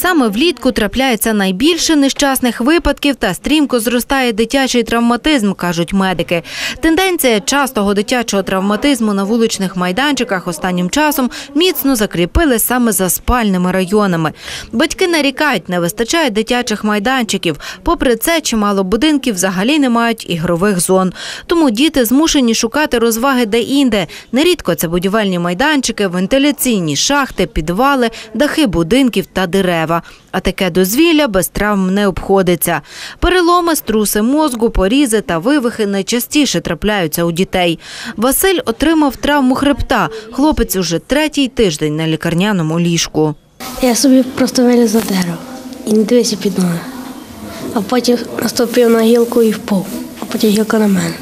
Саме влітку трапляється найбільше нещасних випадків та стрімко зростає дитячий травматизм, кажуть медики. Тенденція частого дитячого травматизму на вуличних майданчиках останнім часом міцно закріпили саме за спальними районами. Батьки нарікають, не вистачає дитячих майданчиків. Попри це, чимало будинків взагалі не мають ігрових зон. Тому діти змушені шукати розваги де-інде. Нерідко це будівельні майданчики, вентиляційні шахти, підвали, дахи будинків та дерева. А таке дозвілля без травм не обходиться. Переломи, струси мозку, порізи та вивихи найчастіше трапляються у дітей. Василь отримав травму хребта. Хлопець уже третій тиждень на лікарняному ліжку. Я собі просто виліз за дерево і не дивився під ноги. А потім наступив на гілку і впав, а потім гілка на мене.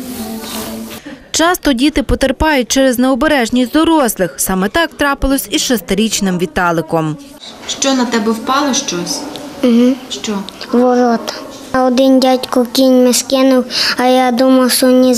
Часто діти потерпають через необережність дорослих. Саме так трапилось із 6-річним Віталиком. Що, на тебе впало щось? Угу. Що? Ворота. Один дядько кіньми скинув, а я думав, що вони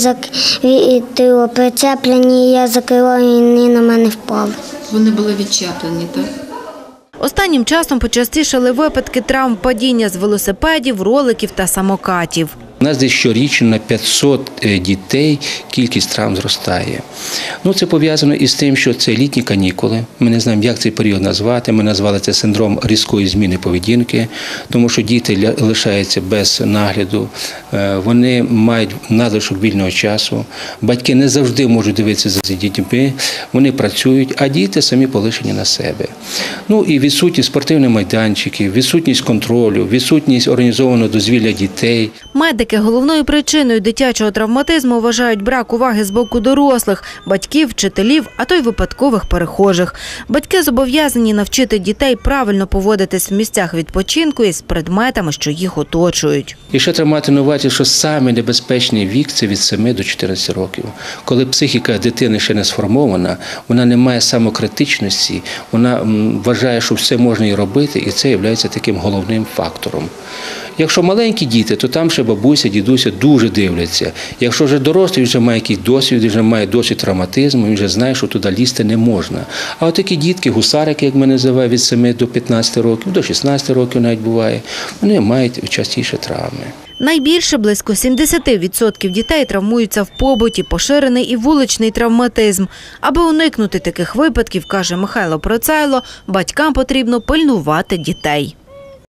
прицеплені, і я закриваю, і вони на мене впали. Вони були відчеплені, так? Останнім часом почастішали випадки травм падіння з велосипедів, роликів та самокатів. У нас десь щорічно на 500 дітей кількість травм зростає. Це пов'язано із тим, що це літні канікули. Ми не знаємо, як цей період назвати. Ми назвали це синдром різкої зміни поведінки, тому що діти лишаються без нагляду, вони мають надлишок вільного часу. Батьки не завжди можуть дивитися за дітьми, вони працюють, а діти самі полишені на себе. І відсутність спортивних майданчиків, відсутність контролю, відсутність організованого дозвілля дітей. Медики головною причиною дитячого травматизму вважають брак уваги з боку дорослих, батьків, вчителів, а то й випадкових перехожих. Батьки зобов'язані навчити дітей правильно поводитись в місцях відпочинку із предметами, що їх оточують. І ще треба мати на увазі, що саме небезпечний вік – це від 7 до 14 років. Коли психіка дитини ще не сформована, вона не має самокритичності, вона вважає, що все можна і робити, і це є таким головним фактором. Якщо маленькі діти, то там ще бабуся, дідуся дуже дивляться. Якщо вже дорослий, вже має якийсь досвід, вже має досвід травматизму, він вже знає, що туди лізти не можна. А от такі дітки, гусарики, як ми називаємо, від 7 до 15 років, до 16 років навіть буває, вони мають частіше травми. Найбільше, близько 70% дітей травмуються в побуті, поширений і вуличний травматизм. Аби уникнути таких випадків, каже Михайло Процайло, батькам потрібно пильнувати дітей.